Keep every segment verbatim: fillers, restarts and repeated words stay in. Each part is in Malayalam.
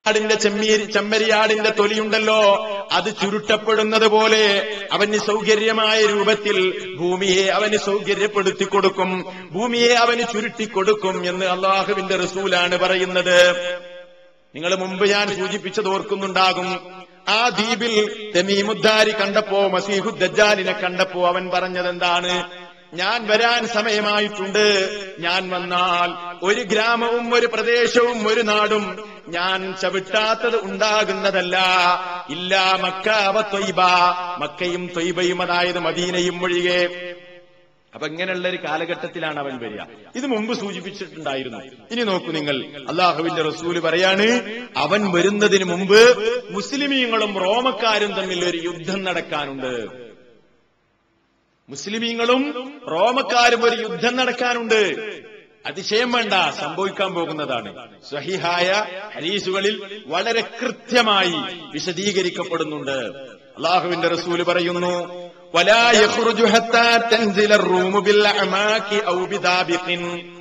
ആടിന്റെ ചെമ്മീരി ചെമ്മരിയാടിന്റെ തൊലിയുണ്ടല്ലോ, അത് ചുരുട്ടപ്പെടുന്നത് പോലെ അവന് സൗകര്യമായ രൂപത്തിൽ ഭൂമിയെ അവന് സൗകര്യപ്പെടുത്തി കൊടുക്കും, ഭൂമിയെ അവന് ചുരുട്ടിക്കൊടുക്കും എന്ന് അള്ളാഹുവിന്റെ റസൂലാണ് പറയുന്നത്. നിങ്ങൾ മുമ്പ് ഞാൻ സൂചിപ്പിച്ചത് ഓർക്കുന്നുണ്ടാകും. ആ ദ്വീപിൽ തമീമുദ്ദാരി കണ്ടപ്പോ, മസീഹു ദജ്ജാലിനെ കണ്ടപ്പോ അവൻ പറഞ്ഞതെന്താണ്? ഞാൻ വരാൻ സമയമായിട്ടുണ്ട്. ഞാൻ വന്നാൽ ഒരു ഗ്രാമവും ഒരു പ്രദേശവും ഒരു നാടും ഞാൻ ചവിട്ടാത്തത് ഉണ്ടാകുന്നതല്ല. ഇല്ലാ മക്ക വ ത്വയ്ബ, മക്കയും ത്വയ്ബയും, അതായത് മദീനയും ഒഴികെ. അപ്പൊ ഇങ്ങനെയുള്ള ഒരു കാലഘട്ടത്തിലാണ് അവൻ വരിക. ഇത് മുമ്പ് സൂചിപ്പിച്ചിട്ടുണ്ടായിരുന്നു. ഇനി നോക്കൂ നിങ്ങൾ, അള്ളാഹുവിന്റെ റസൂല് പറയാണ്, അവൻ വരുന്നതിന് മുമ്പ് മുസ്ലിമീങ്ങളും റോമക്കാരും തമ്മിൽ ഒരു യുദ്ധം നടക്കാനുണ്ട്. മുസ്ലിമീങ്ങളും റോമക്കാരും ഒരു യുദ്ധം നടക്കാനുണ്ട്. അതിശയം വേണ്ട, സംഭവിക്കാൻ പോകുന്നതാണ്. സ്വഹീഹായ ഹദീസുകളിൽ വളരെ കൃത്യമായി വിശദീകരിക്കപ്പെടുന്നുണ്ട്. അള്ളാഹുവിന്റെ റസൂല് പറയുന്നു, വലാ യഖ്റുജു ഹത്താ തൻസില റൂമു ബിൽ അമാകി ഔ ബിദാബിഖിൻ.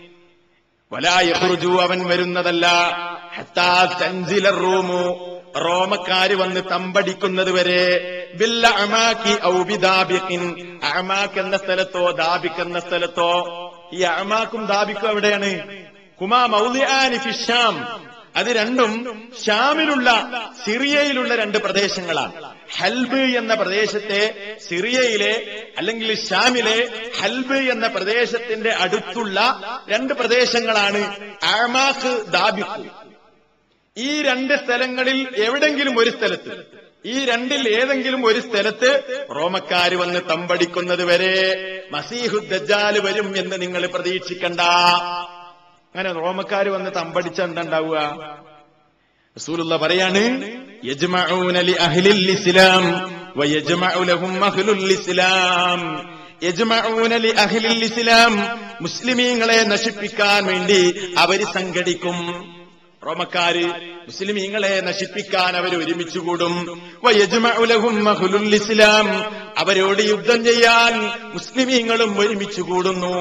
വലാ യഖ്റുജു, അവൻ വരുന്നതല്ല, ഹത്താ തൻസില റൂമു, റോമക്കാര് വന്ന് തമ്പടിക്കുന്നത് വരെ, ബിൽ അമാകി ഔ ബിദാബിഖിൻ, അമാക് എന്ന സ്ഥലത്തോ ദാബിഖ് എന്ന സ്ഥലത്തോ. ഈ അമാക്കും ദാബിക്കും എവിടെയാണ്? കുമാ മൗദിആനി ഫി ശാം, അത് രണ്ടും ഷാമിലുള്ള സിറിയയിലുള്ള രണ്ട് പ്രദേശങ്ങളാണ്. ഹൽബ് എന്ന പ്രദേശത്തെ സിറിയയിലെ അല്ലെങ്കിൽ ഷാമിലെ ഹൽബ് എന്ന പ്രദേശത്തിന്റെ അടുത്തുള്ള രണ്ട് പ്രദേശങ്ങളാണ് അമാഖ് ദാബിഖ്. ഈ രണ്ട് സ്ഥലങ്ങളിൽ എവിടെങ്കിലും ഒരു സ്ഥലത്ത്, ഈ രണ്ടിൽ ഏതെങ്കിലും ഒരു സ്ഥലത്ത് റോമക്കാര് വന്ന് തമ്പടിക്കുന്നത് വരെ മസീഹു ദജ്ജാൽ വരും എന്ന് നിങ്ങൾ പ്രതീക്ഷിക്കണ്ട. അങ്ങനെ റോമക്കാര് വന്ന് തമ്പടിച്ച എന്താണ്ടാവുക? റസൂലുള്ള പറയാണ്, യജ്മഊന ലി അഹ്ലിൽ ഇസ്ലാം വയജ്മഉ ലഹും അഹ്ലുൽ ഇസ്ലാം. യജ്മഊന ലി അഹ്ലിൽ ഇസ്ലാം, മുസ്ലിമീങ്ങളെ നശിപ്പിക്കാൻ വേണ്ടി അവര് സംഘടിക്കും. റോമക്കാര് മുസ്ലിമീങ്ങളെ നശിപ്പിക്കാൻ അവർ ഒരുമിച്ചുകൂടും. വയജ്മഉ ലഹും അഹ്ലുൽ ഇസ്ലാം, അവരോട് യുദ്ധം ചെയ്യാൻ മുസ്ലിമീങ്ങളും ഒരുമിച്ചുകൂടുന്നു.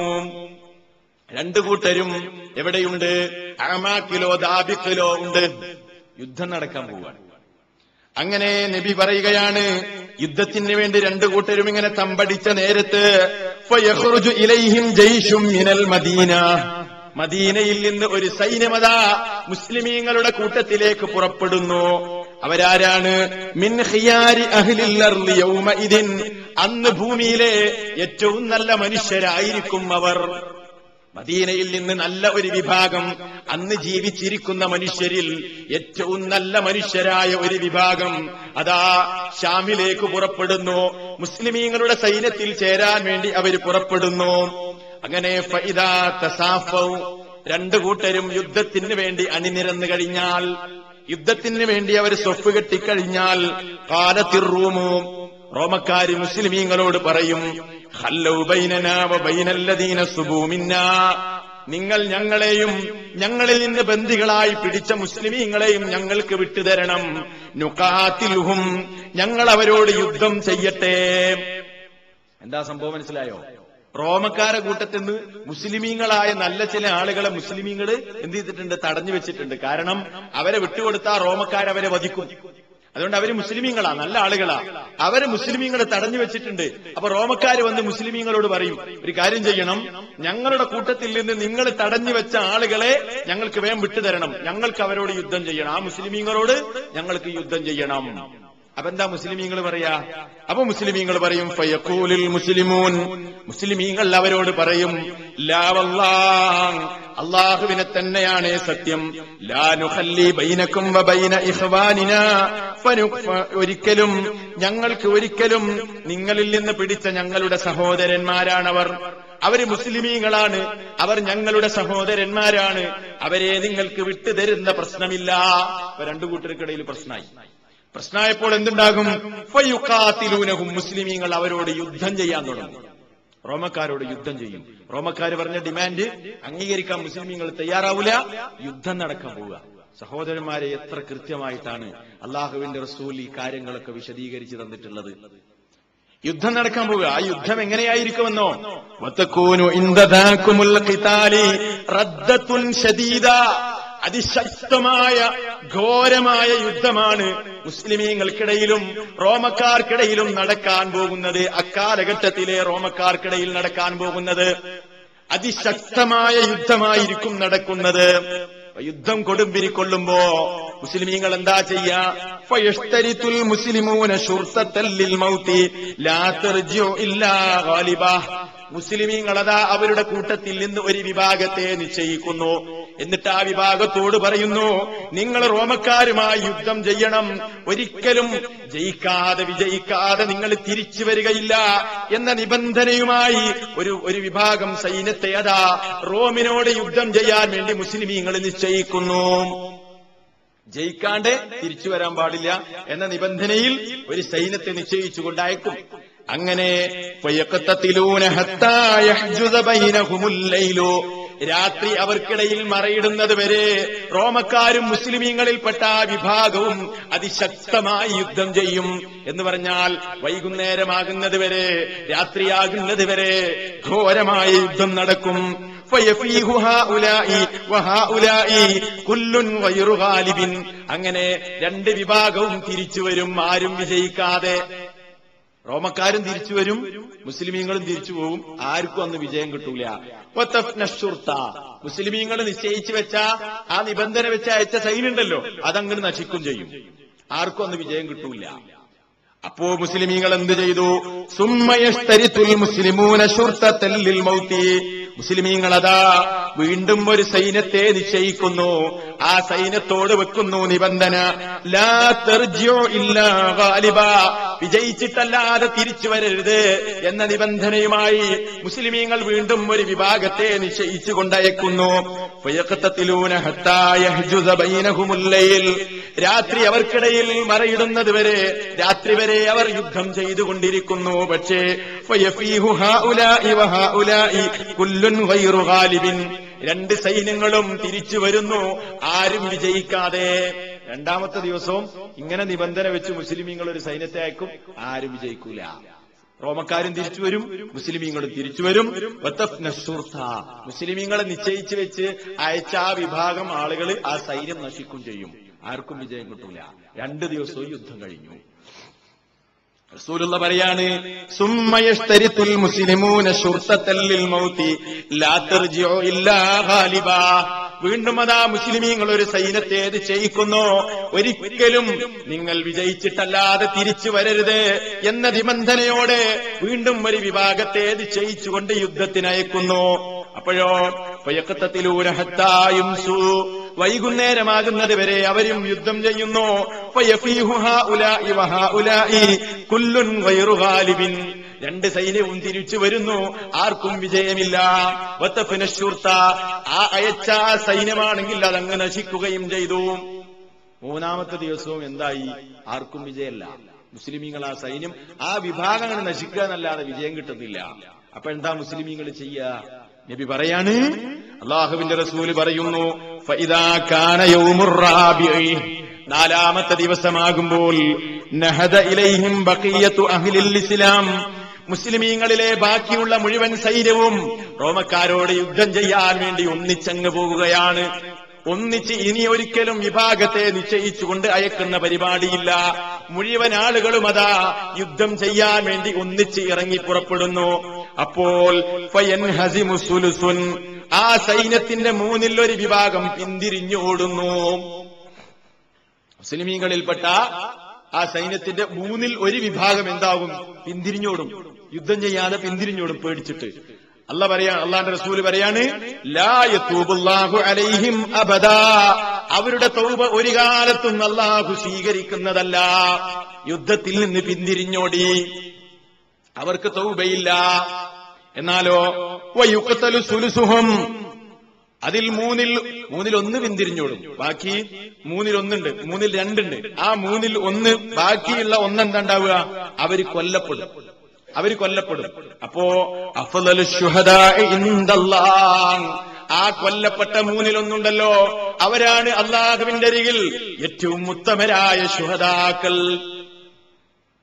രണ്ടു കൂട്ടരും എവിടെയുണ്ട്? അമാക്കിലോ ദാബിഖിലോ ഉണ്ട്. യുദ്ധം നടക്കാൻ പോവാണ്. അങ്ങനെ നബി പറയുകയാണ്, യുദ്ധത്തിന് വേണ്ടി രണ്ടു കൂട്ടരും ഇങ്ങനെ തമ്പടിച്ച നേരത്ത് ഫയഖ്റുജു ഇലൈഹിം ജയ്ഷും മിനൽ മദീന, മദീനയിൽ നിന്ന് ഒരു സൈന്യമതാ മുസ്ലിമീങ്ങളുടെ കൂട്ടത്തിലേക്ക് പുറപ്പെടുന്നു. അവരാരാണ്? മിൻ ഖിയാരി അഹ്ലിൽ അർളി യൗമഇദിൻ, അന്ന് ഭൂമിയിലെ ഏറ്റവും നല്ല മനുഷ്യരായിരിക്കും അവർ. മദീനയിൽ നിന്ന് നല്ല ഒരു വിഭാഗം, അന്ന് ജീവിച്ചിരിക്കുന്ന മനുഷ്യരിൽ ഏറ്റവും നല്ല മനുഷ്യരായ ഒരു വിഭാഗം അതാ ഷാമിലേക്ക് പുറപ്പെടുന്നു. മുസ്ലിമീങ്ങളുടെ സൈന്യത്തിൽ ചേരാൻ വേണ്ടി അവർ പുറപ്പെടുന്നു. അങ്ങനെ ഫഇദാ തസാഫൗ, രണ്ടു കൂട്ടരും യുദ്ധത്തിന് വേണ്ടി അണിനിരന്നു കഴിഞ്ഞാൽ, യുദ്ധത്തിന് വേണ്ടി അവർ സ്വപ്പ് കെട്ടിക്കഴിഞ്ഞാൽ, ഖാലത്തിർ റൂമു, റോമക്കാര് മുസ്ലിമീങ്ങളോട് പറയും, ഖല്ലൗ ബൈനനാ വ ബൈനല്ലദീന സുബൂ മിന്നാ, നിങ്ങൾ ഞങ്ങളെയും ഞങ്ങളിൽ നിന്ന് ബന്ദികളായി പിടിച്ച മുസ്ലിമീങ്ങളെയും ഞങ്ങൾക്ക് വിട്ടുതരണം. നുഖാതിൽഹും, ഞങ്ങൾ അവരോട് യുദ്ധം ചെയ്യട്ടെ. എന്താ സംഭവം മനസ്സിലായോ? റോമക്കാരെ കൂട്ടത്തിൽ നിന്ന് മുസ്ലിമീങ്ങളായ നല്ല ചില ആളുകളെ മുസ്ലിമീങ്ങള് എന്ത് ചെയ്തിട്ടുണ്ട്? തടഞ്ഞു വെച്ചിട്ടുണ്ട്. കാരണം അവരെ വിട്ടുകൊടുത്താൽ റോമക്കാരവരെ വധിക്കും. അതുകൊണ്ട് അവര് മുസ്ലിമീങ്ങളാ, നല്ല ആളുകളാ. അവര് മുസ്ലിമീങ്ങളെ തടഞ്ഞു വെച്ചിട്ടുണ്ട്. അപ്പൊ റോമക്കാര് വന്ന് മുസ്ലിമീങ്ങളോട് പറയും, ഒരു കാര്യം ചെയ്യണം, ഞങ്ങളുടെ കൂട്ടത്തിൽ നിന്ന് നിങ്ങൾ തടഞ്ഞു വെച്ച ആളുകളെ ഞങ്ങൾക്ക് വേഗം വിട്ടുതരണം, ഞങ്ങൾക്ക് അവരോട് യുദ്ധം ചെയ്യണം, ആ മുസ്ലിമീങ്ങളോട് ഞങ്ങൾക്ക് യുദ്ധം ചെയ്യണം. അപ്പൊ എന്താ മുസ്ലിമീങ്ങൾ പറയാ? അപ്പൊ മുസ്ലിമീങ്ങൾ പറയും, ഫയഖൂലുൽ മുസ്ലിമൂൻ, മുസ്ലിമീങ്ങൾ അവരോട് പറയും, ലാ വല്ലാഹ്, അല്ലാഹുവിനെ തന്നെയാണ് സത്യം, ലാ നുഖല്ലി ബൈനകും വ ബൈന ഇഖ്വാനിനാ, ഒരിക്കലും ഞങ്ങൾക്ക് ഒരിക്കലും നിങ്ങളിൽ നിന്ന് പിടിച്ച ഞങ്ങളുടെ സഹോദരന്മാരാണവർ, അവര് മുസ്ലിമീങ്ങളാണ്, അവർ ഞങ്ങളുടെ സഹോദരന്മാരാണ്, അവരെ നിങ്ങൾക്ക് വിട്ടുതരുന്ന പ്രശ്നമില്ല. അപ്പൊ രണ്ടു കൂട്ടർക്കിടയിൽ പ്രശ്നമായി. പ്രശ്നമായപ്പോൾ എന്തുണ്ടാകും? ഫയുഖാതിലൂനഹും, മുസ്ലിമീങ്ങൾ അവരോട് യുദ്ധം ചെയ്യാൻ തുടങ്ങും. റോമക്കാരോട് യുദ്ധം ചെയ്യും. റോമക്കാര് പറഞ്ഞ ഡിമാൻഡ് അംഗീകരിക്കാൻ മുസ്ലിമീങ്ങൾ തയ്യാറാവൂല, യുദ്ധം നടക്കാൻ പോവുക. സഹോദരന്മാരെ, എത്ര കൃത്യമായിട്ടാണ് അള്ളാഹുവിന്റെ റസൂൽ ഈ കാര്യങ്ങളൊക്കെ വിശദീകരിച്ചു തന്നിട്ടുള്ളത്. യുദ്ധം നടക്കാൻ പോവുക. ആ യുദ്ധം എങ്ങനെയായിരിക്കുമെന്നോ, വതകൂനു ഇൻദദാകുമുൽ ഖിതാലി റദ്ദത്തുൻ ശദീദ, അതിശക്തമായ ഘോരമായ യുദ്ധമാണ് മുസ്ലിമീങ്ങൾക്കിടയിലും റോമക്കാർക്കിടയിലും നടക്കാൻ പോകുന്നത്. അക്കാലഘട്ടത്തിലെ റോമക്കാർക്കിടയിൽ നടക്കാൻ പോകുന്നത് അതിശക്തമായ യുദ്ധമായിരിക്കും നടക്കുന്നത്. യുദ്ധം കൊടുമ്പിരിക്കൊള്ളുമ്പോ മുസ്ലിമീങ്ങൾ എന്താ ചെയ്യാ? ഫയഷ്തരിത്തുൽ മുസ്ലിമൂന ശുർത്തത്തൽ ലിൽ മൗതി ലാ തർജിഉ ഇല്ലാ ഗാലിബാ. മുസ്ലിമീങ്ങൾ അതാ അവരുടെ കൂട്ടത്തിൽ നിന്ന് ഒരു വിഭാഗത്തെ നിശ്ചയിക്കുന്നു. എന്നിട്ട് ആ വിഭാഗത്തോട് പറയുന്നു, നിങ്ങൾ റോമക്കാരുമായി യുദ്ധം ചെയ്യണം, ഒരിക്കലും ജയിക്കാതെ വിജയിക്കാതെ നിങ്ങൾ തിരിച്ചു വരികയില്ല എന്ന നിബന്ധനയുമായി ഒരു ഒരു വിഭാഗം സൈന്യത്തെ അതാ റോമിനോട് യുദ്ധം ചെയ്യാൻ വേണ്ടി മുസ്ലിമീങ്ങൾ നിശ്ചയിക്കുന്നു. ജയിക്കാണ്ട് തിരിച്ചു വരാൻ പാടില്ല എന്ന നിബന്ധനയിൽ ഒരു സൈന്യത്തെ നിശ്ചയിച്ചുകൊണ്ടയക്കും. അങ്ങനെ രാത്രി അവർക്കിടയിൽ മറയിടുന്നത് വരെ റോമക്കാരും മുസ്ലിമീങ്ങളിൽപ്പെട്ട വിഭാഗവും അതിശക്തമായി യുദ്ധം ചെയ്യും. എന്ന് പറഞ്ഞാൽ വൈകുന്നേരമാകുന്നത് വരെ, രാത്രിയാകുന്നത് വരെ ഘോരമായ യുദ്ധം നടക്കും. അങ്ങനെ രണ്ട് വിഭാഗവും തിരിച്ചുവരും, ആരും വിജയിക്കാതെ. റോമക്കാരും തിരിച്ചു വരും, മുസ്ലിമീങ്ങളും തിരിച്ചു പോകും, ആർക്കും അന്ന് വിജയം കിട്ടൂല. മുസ്ലിമീങ്ങൾ നിശ്ചയിച്ചു വെച്ച ആ നിബന്ധന വെച്ച് അയച്ച സൈന്യമുണ്ടല്ലോ, അതങ്ങനെ നശിക്കും ചെയ്യും, ആർക്കും അന്ന് വിജയം കിട്ടൂല. അപ്പോ മുസ്ലിമീങ്ങൾ എന്ത് ചെയ്തു? സുമ്മയഷ്തരിത്തുൽ മുസ്ലിമൂന ശുർത്തത്തൽ ലിൽ മൗതി. മുസ്ലിമീങ്ങളതാ വീണ്ടും ഒരു സൈന്യത്തെ നിശ്ചയിക്കുന്നു. ആ സൈന്യത്തോട് വെക്കുന്നു നിബന്ധന, ലാ തർജിഉ ഇല്ലാ ഗാലിബാ. വിജയിച്ചിട്ടല്ലാതെ തിരിച്ചു വരരുത് എന്ന നിബന്ധനയുമായി മുസ്ലിമീങ്ങൾ വീണ്ടും ഒരു വിഭാഗത്തെ നിശ്ചയിച്ചു കൊണ്ടയക്കുന്നു. രാത്രി അവർക്കിടയിൽ മറയിടുന്നത് വരെ, രാത്രി വരെ അവർ യുദ്ധം ചെയ്തുകൊണ്ടിരിക്കുന്നു. പക്ഷേ രണ്ട് സൈന്യങ്ങളും തിരിച്ചു വരുന്നു, ആരും വിജയിക്കാതെ. രണ്ടാമത്തെ ദിവസവും ഇങ്ങനെ നിബന്ധന വെച്ച് മുസ്ലിമീങ്ങൾ ഒരു സൈന്യത്തെ അയക്കും, ആരും വിജയിക്കൂല. റോമക്കാരും തിരിച്ചു വരും, മുസ്ലിമീങ്ങളും തിരിച്ചു വരും. മുസ്ലിമീങ്ങളെ നിശ്ചയിച്ചു വെച്ച് അയച്ച ആ വിഭാഗം ആളുകൾ ആ സൈന്യം നശിക്കും ചെയ്യും, ആർക്കും വിജയം കിട്ടൂല. രണ്ടു ദിവസവും യുദ്ധം കഴിഞ്ഞു. റസൂലുള്ള പറയാണ്, സുമ്മയഷ്തരിത്തുൽ മുസ്ലിമൂന ശുർത്തത്തൽ ലിൽ മൗതി ലാ തർജിഉ ഇല്ലാ ഗാലിബാ. വീണ്ടും അതാ മുസ്ലിമീങ്ങൾ ഒരു സൈന്യത്തെ നിശ്ചയിക്കുന്നു, ഒരിക്കലും നിങ്ങൾ വിജയിച്ചിട്ടല്ലാതെ തിരിച്ചു വരരുത് എന്ന നിബന്ധനയോടെ വീണ്ടും ഒരു വിഭാഗത്തെ നിശ്ചയിച്ചുകൊണ്ട് യുദ്ധത്തിനയക്കുന്നു. അപ്പോഴോ ഫയഖ്തതിലൂന ഹത്താ യുംസു. വൈകുന്നേരമാകുന്നത് വരെ അവരും യുദ്ധം ചെയ്യുന്നു. രണ്ട് സൈന്യവും തിരിച്ചു വരുന്നു, ആർക്കും വിജയമില്ല. ആ അയച്ച സൈന്യമാണെങ്കിൽ അതങ്ങ് നശിക്കുകയും ചെയ്തു. മൂന്നാമത്തെ ദിവസവും എന്തായി? ആർക്കും വിജയമല്ല. മുസ്ലിമീങ്ങൾ ആ സൈന്യം ആ വിഭാഗങ്ങൾ നശിക്കുക എന്നല്ലാതെ വിജയം കിട്ടുന്നില്ല. അപ്പൊ എന്താ മുസ്ലിമീങ്ങൾ ചെയ്യുക? നബി പറയാണ്, അള്ളാഹുവിന്റെ റസൂല് പറയുന്നു, ഫഇദാ കാന യൗമുർ റാബിഇ, നാലാമത്തെ ദിവസമാകുമ്പോൾ, നഹദ ഇലൈഹിം ബഖിയത്തു അഹ്ലിൽ ഇസ്ലാം, മുസ്ലിമീങ്ങളിലെ ബാക്കിയുള്ള മുഴുവൻ സൈന്യവും റോമക്കാരോട് യുദ്ധം ചെയ്യാൻ വേണ്ടി ഒന്നിച്ചങ്ങ് പോകുകയാണ്. ഒന്നിച്ച് ഇനി ഒരിക്കലും വിഭാഗത്തെ നിശ്ചയിച്ചുകൊണ്ട് അയക്കുന്ന പരിപാടിയില്ല. മുഴുവൻ ആളുകളും അതാ യുദ്ധം ചെയ്യാൻ വേണ്ടി ഒന്നിച്ച് ഇറങ്ങി പുറപ്പെടുന്നു. അപ്പോൾ ഫയൻഹസിമു സുലുസുൻ, ആ സൈന്യത്തിന്റെ മൂന്നിൽ ഒരു വിഭാഗം പിന്തിരിഞ്ഞോടുന്നു. മുസ്ലിമീങ്ങളിൽപ്പെട്ട ആ സൈന്യത്തിന്റെ മൂന്നിൽ ഒരു വിഭാഗം എന്താകും? പിന്തിരിഞ്ഞോടും, യുദ്ധം ചെയ്യാതെ പിന്തിരിഞ്ഞോടും പേടിച്ചിട്ട്. അല്ലാഹ് പറയാ, അള്ളാന്റെ റസൂല് പറയാണ്, ലാ യതൂബുല്ലാഹു അലൈഹിം അബദാ, അവരുടെ തൗബ ഒരു കാലത്തും അല്ലാഹു സ്വീകരിക്കുന്നതല്ല. യുദ്ധത്തിൽ നിന്ന് പിന്തിരിഞ്ഞോടി, അവർക്ക് തൗബയില്ല. എന്നാലോ വയുഖ്തലു സുലുസുഹും, അതിൽ മൂന്നിൽ മൂന്നിൽ ഒന്ന് പിന്തിരിഞ്ഞോടും, ബാക്കി മൂന്നിൽ ഒന്നുണ്ട്, മൂന്നിൽ രണ്ടുണ്ട്. ആ മൂന്നിൽ ഒന്ന്, ബാക്കിയുള്ള ഒന്നെന്താണ്ടാവുക? അവര് കൊല്ലപ്പെടും, അവര് കൊല്ലപ്പെടും. അപ്പോ അഫ്ളലു ശുഹദാഇ ഇൻദല്ലാഹ്, ആ കൊല്ലപ്പെട്ട മൂന്നിലൊന്നുണ്ടല്ലോ, അവരാണ് അല്ലാഹുവിന്റെ അരികിൽ ഏറ്റവും ഉത്തമരായ ശുഹദാക്കൾ.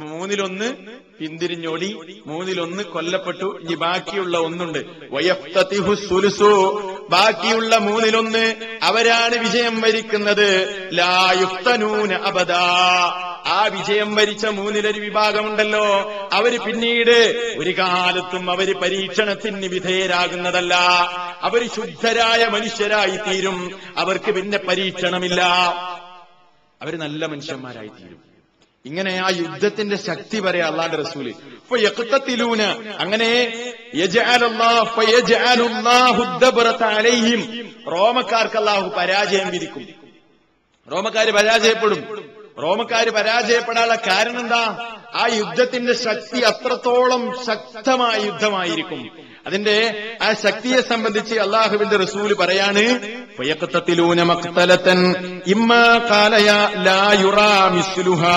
മൂന്നിലൊന്ന് പിന്തിരിഞ്ഞോടി, മൂന്നിലൊന്ന് കൊല്ലപ്പെട്ടു. ഇനി ബാക്കിയുള്ള ഒന്നുണ്ട്. വയഫ്തതിഹു സുലുസു, ബാക്കിയുള്ള മൂന്നിലൊന്ന് അവരാണ് വിജയം വരിക്കുന്നത്. ലാ യുഫ്തനൂന അബദാ, ആ വിജയം വരിച്ച മൂന്നിലൊരു വിഭാഗമുണ്ടല്ലോ, അവര് പിന്നീട് ഒരു കാലത്തും അവര് പരീക്ഷണത്തിന് വിധേയരാകുന്നതല്ല. അവര് ശുദ്ധരായ മനുഷ്യരായി തീരും. അവർക്ക് പിന്നെ പരീക്ഷണമില്ല. അവര് നല്ല മനുഷ്യന്മാരായി തീരും. ഇങ്ങനെ ആ യുദ്ധത്തിന്റെ ശക്തി പറയാ അല്ലാഹുവിന്റെ റസൂല്. ഫയഖ്തതിലൂന, അങ്ങനെ യജ്അലുല്ലാഹു ഫയജ്അലുല്ലാഹു ദബ്റത അലൈഹിം, റോമക്കാർക്ക് അല്ലാഹു പരാജയം വിധിക്കും. റോമക്കാര് പരാജയപ്പെടും. റോമക്കാര് പരാജയപ്പെടാനുള്ള കാരണം എന്താ? ആ യുദ്ധത്തിന്റെ ശക്തി അത്രത്തോളം ശക്തമായ യുദ്ധമായിരിക്കും. അതിന്റെ ആ ശക്തിയെ സംബന്ധിച്ച് അല്ലാഹുവിന്റെ റസൂല് പറയാണ്, ഫയഖ്തതിലൂന മഖ്തലതൻ ഇമ്മാ ഖാലയ ലാ യുറാ മിസ്ലുഹാ,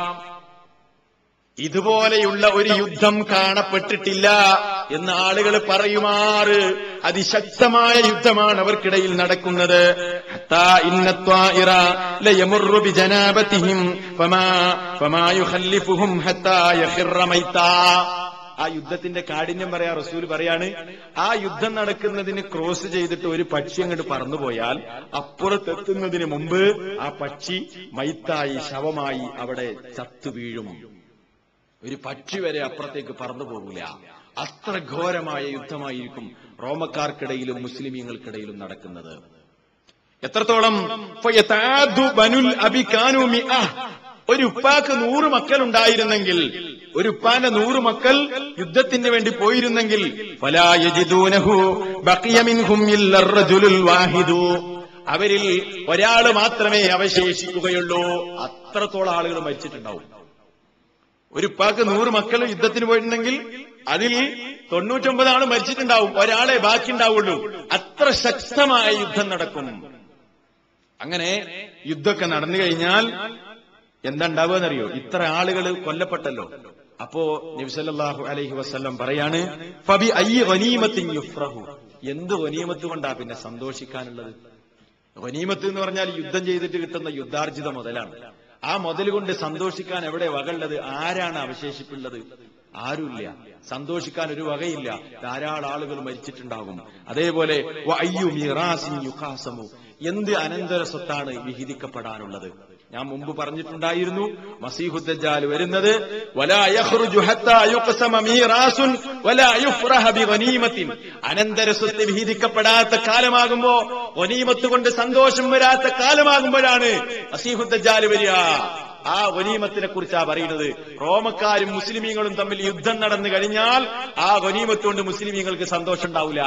ഇതുപോലെയുള്ള ഒരു യുദ്ധം കാണപ്പെട്ടിട്ടില്ല എന്ന് ആളുകൾ പറയുമാറ് അതിശക്തമായ യുദ്ധമാണ് അവർക്കിടയിൽ നടക്കുന്നത്. ഹത്താ ഇന്ന ത്വാഇറ ലയമുറു ബിജനാബതിഹിം ഫമാ ഫമാ യുഖല്ലിഫുഹും ഹത്താ യഖിറ മൈതാ. ആ യുദ്ധത്തിന്റെ കാഠിന്യം പറയാ റസൂൽ പറയാണ്, ആ യുദ്ധം നടക്കുന്നതിന് ക്രോസ് ചെയ്തിട്ട് ഒരു പക്ഷി അങ്ങോട്ട് പറന്നുപോയാൽ അപ്പുറത്തെത്തുന്നതിന് മുമ്പ് ആ പക്ഷി മൈത്തായി, ശവമായി അവിടെ ചത്തു വീഴും. ഒരു പക്ഷി വരെ അപ്പുറത്തേക്ക് പറന്നു പോകില്ല. അത്ര ഘോരമായ യുദ്ധമായിരിക്കും റോമക്കാർക്കിടയിലും മുസ്ലിമീങ്ങൾക്കിടയിലും നടക്കുന്നത്. എത്രത്തോളം? ഒരു ഉപ്പാക്ക് നൂറ് മക്കൾ ഉണ്ടായിരുന്നെങ്കിൽ, ഒരു ഉപ്പാന്റെ നൂറ് മക്കൾ യുദ്ധത്തിന് വേണ്ടി പോയിരുന്നെങ്കിൽ, ഫലാ യജിദൂനഹു ബഖിയ മിൻഹും ഇല്ല റജുലുൽ വാഹിദു, അവരിൽ ഒരാൾ മാത്രമേ അവശേഷിക്കുകയുള്ളൂ. അത്രത്തോളം ആളുകൾ മരിച്ചിട്ടുണ്ടാവും. ഒരു ഉപ്പാക്ക് നൂറ് മക്കൾ യുദ്ധത്തിന് പോയിട്ടുണ്ടെങ്കിൽ അതിൽ തൊണ്ണൂറ്റൊമ്പത് ആള് മരിച്ചിട്ടുണ്ടാവും, ഒരാളെ ബാക്കി ഉണ്ടാവുള്ളൂ. അത്ര ശക്തമായ യുദ്ധം നടക്കും. അങ്ങനെ യുദ്ധമൊക്കെ നടന്നു കഴിഞ്ഞാൽ എന്താ ഉണ്ടാവുകയെന്നറിയോ? ഇത്ര ആളുകൾ കൊല്ലപ്പെട്ടല്ലോ. അപ്പോ നബി സല്ലല്ലാഹു അലൈഹി വസല്ലം പറയാണ്, ഫബി അയ്യി ഗനീമത്തിൻ യുഫ്റഹു, എന്ത് ഗനീമത്ത് കൊണ്ടാ പിന്നെ സന്തോഷിക്കാനുള്ളത്? ഗനീമത്ത് എന്ന് പറഞ്ഞാൽ യുദ്ധം ചെയ്തിട്ട് കിട്ടുന്ന യുദ്ധാർജിത മുതലാണ്. ആ മുതൽ കൊണ്ട് സന്തോഷിക്കാൻ എവിടെ വകയുള്ളത്? ആരാണ് അവശേഷിപ്പുള്ളത്? ആരുമില്ല. സന്തോഷിക്കാൻ ഒരു വകയില്ല. ധാരാളം ആളുകൾ മരിച്ചിട്ടുണ്ടാകും. അതേപോലെ വഅയ്യു മീറാസിൻ യുഖാസമു, എന്ത് അനന്തര സ്വത്താണ് വിഹിതിക്കപ്പെടാനുള്ളത്? ഞാൻ മുമ്പ് പറഞ്ഞിട്ടുണ്ടായിരുന്നു, മസീഹുദ് ദജ്ജാൽ വരുന്നത് വലാ യഖ്റുജു ഹത്താ യുഖ്സമ മീറാസുൻ വലാ യുഫ്റഹ ബിഗനീമത്തിൻ, അനന്തര സ്വത്ത് വിഹിതിക്കപ്പെടാത്ത കാലമാകുമ്പോ, ഗനീമത്ത് കൊണ്ട് സന്തോഷം വരാത്ത കാലമാകുമ്പോഴാണ് മസീഹുദ് ദജ്ജാൽ വരിക. ആ ഗനീമത്തിനെ കുറിച്ചാ പറയുന്നത്. റോമക്കാരും മുസ്ലിമീങ്ങളും തമ്മിൽ യുദ്ധം നടന്നു കഴിഞ്ഞാൽ ആ ഗനീമത്ത് കൊണ്ട് മുസ്ലിമീങ്ങൾക്ക് സന്തോഷം ഉണ്ടാവില്ല.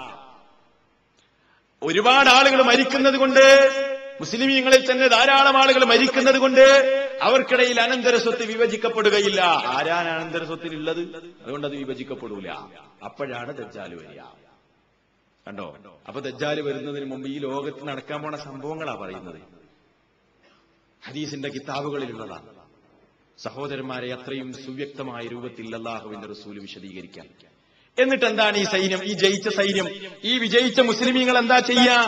ഒരുപാട് ആളുകൾ മരിക്കുന്നത് കൊണ്ട്, മുസ്ലിമീങ്ങളിൽ തന്നെ ധാരാളം ആളുകൾ മരിക്കുന്നത് കൊണ്ട് അവർക്കിടയിൽ അനന്തര സ്വത്ത് വിഭജിക്കപ്പെടുകയില്ല. ആരാണ് അനന്തര സ്വത്തിലുള്ളത്? അതുകൊണ്ട് അത് വിഭജിക്കപ്പെടൂല. അപ്പോഴാണ് ദജ്ജാൽ വരിക. കണ്ടോ? അപ്പൊ ദജ്ജാൽ വരുന്നതിന് മുമ്പ് ഈ ലോകത്ത് നടക്കാൻ പോണ സംഭവങ്ങളാ പറയുന്നത്. ഹദീസിന്റെ കിതാബുകളിലുള്ളതാണ്. സഹോദരന്മാരെ, അത്രയും സുവ്യക്തമായ രൂപത്തിൽ അല്ലാഹുവിന്റെ റസൂൽ വിശദീകരിക്കാൻ. എന്നിട്ട് എന്താണ് ഈ സൈന്യം, ഈ ജയിച്ച സൈന്യം, ഈ വിജയിച്ച മുസ്ലിമീങ്ങൾ എന്താ ചെയ്യാ?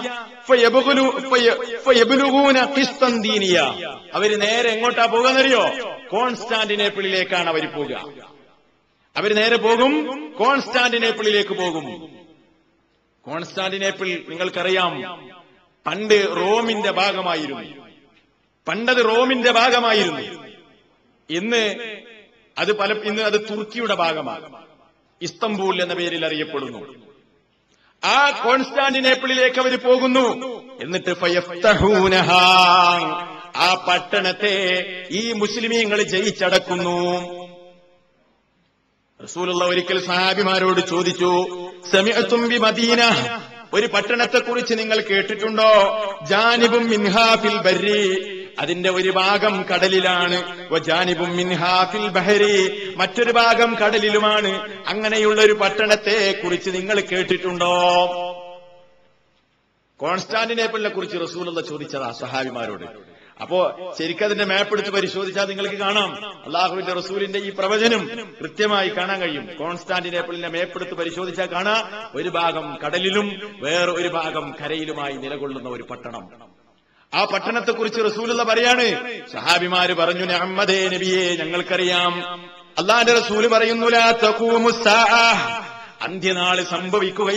അവര് നേരെ എങ്ങോട്ടാ പോകുന്നറിയോ? കോൺസ്റ്റാന്റിനേപ്പിളിലേക്കാണ് അവർ പോകുക. അവർ നേരെ പോകും, കോൺസ്റ്റാന്റിനേപ്പിളിലേക്ക് പോകും. കോൺസ്റ്റാന്റിനേപ്പിൾ നിങ്ങൾക്കറിയാം, പണ്ട് റോമിന്റെ ഭാഗമായിരുന്നു. പണ്ടത് റോമിന്റെ ഭാഗമായിരുന്നു. ഇന്ന് അത് പല ഇന്ന് അത് തുർക്കിയുടെ ഭാഗമാണ്. ഇസ്തംബൂൾ എന്ന പേരിൽ അറിയപ്പെടുന്നു. ആ കോൺസ്റ്റാന്റിനേപ്പിളിലേക്ക് അവർ പോകുന്നു. എന്നിട്ട് ഫയഫ്തഹൂനഹാ, ആ പട്ടണത്തെ ഈ മുസ്ലിമീങ്ങൾ ജയിച്ചടക്കുന്നു. റസൂലുള്ള ഒരിക്കൽ സഹാബിമാരോട് ചോദിച്ചു, സമിഅതും ബി മദീന, ഒരു പട്ടണത്തെക്കുറിച്ച് നിങ്ങൾ കേട്ടിട്ടുണ്ടോ? ജാനിബും മിൻഹാ ഫിൽ ബർരി, അതിന്റെ ഒരു ഭാഗം കടലിലാണ്. വജാനിബും മിൻഹാ ഫിൽ ബഹരി, മറ്റൊരു ഭാഗം കടലിലുമാണ്. അങ്ങനെയുള്ള ഒരു പട്ടണത്തെ കുറിച്ച് നിങ്ങൾ കേട്ടിട്ടുണ്ടോ? കോൺസ്റ്റാന്റിനേപ്പിളിനെ കുറിച്ച് റസൂലുള്ള ചോദിച്ചതാ സഹാബിമാരോട്. അപ്പോ ശരിക്കതിന്റെ മാപ്പ് എടുത്ത് പരിശോധിച്ചാൽ നിങ്ങൾക്ക് കാണാം, അള്ളാഹുവിന്റെ റസൂലിന്റെ ഈ പ്രവചനം കൃത്യമായി കാണാൻ കഴിയും. കോൺസ്റ്റാന്റിനേപ്പിളിന്റെ മാപ്പ് എടുത്ത് പരിശോധിച്ചാൽ കാണാം, ഒരു ഭാഗം കടലിലും വേറെ ഒരു ഭാഗം കരയിലുമായി നിലകൊള്ളുന്ന ഒരു പട്ടണം. ആ പട്ടണത്തെക്കുറിച്ച് റസൂലുള്ള പറയാണ്, സഹാബിമാര് പറഞ്ഞു, മുഹമ്മദേ നബിയെ, ഞങ്ങൾക്കറിയാം. അല്ലാഹുവിന്റെ റസൂല് പറയുന്നു, ലാ തഖൂമുസ്സാഅ, അന്ത്യനാൾ സംഭവിക്കുക